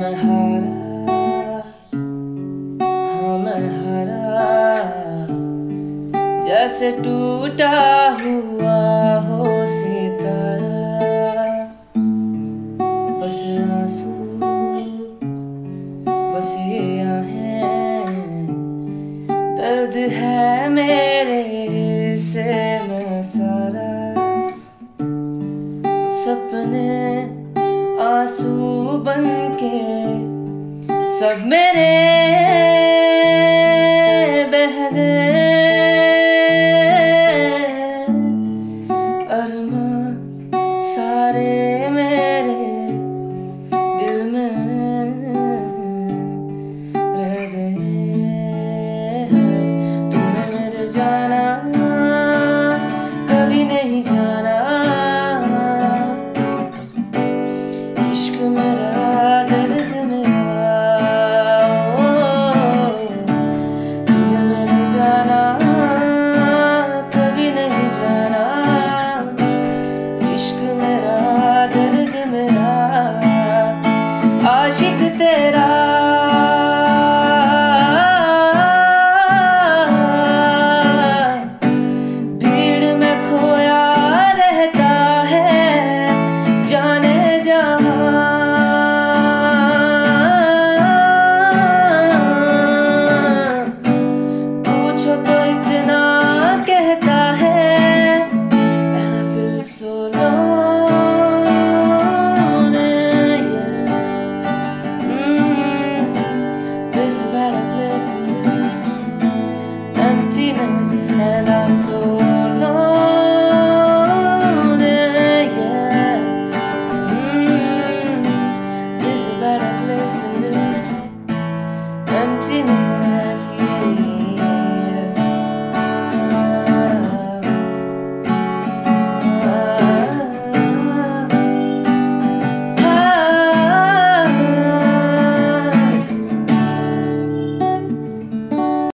मैं हारा, हाँ मैं हारा, जैसे टूटा हुआ हो सितारा। बस आंसू, बस ये आहें, दर्द है मेरे हिस्से में सारा। सपने आंसू बन के सब मेरे